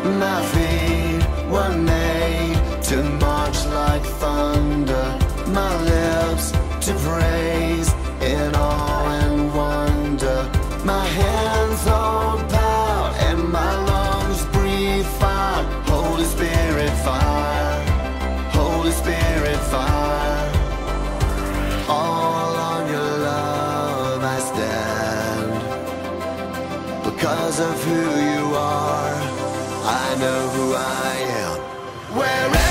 My feet were made to march like thunder, my lips to praise in awe and wonder. My hands hold power and my lungs breathe fire. Holy Spirit fire, Holy Spirit fire. All on your love I stand. Because of who you are, I know who I am. Wherever